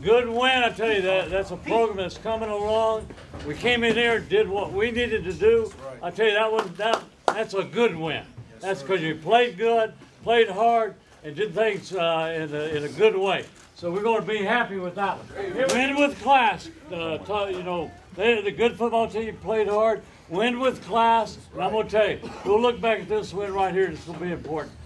Good win, I tell you that. That's a program that's coming along. We came in here, did what we needed to do. I tell you that's a good win. That's because you played good, played hard, and did things in a good way. So we're going to be happy with that one. Win with class. You know, they're the good football team, played hard. Win with class. And I'm going to tell you, we'll look back at this win right here. It's going to be important.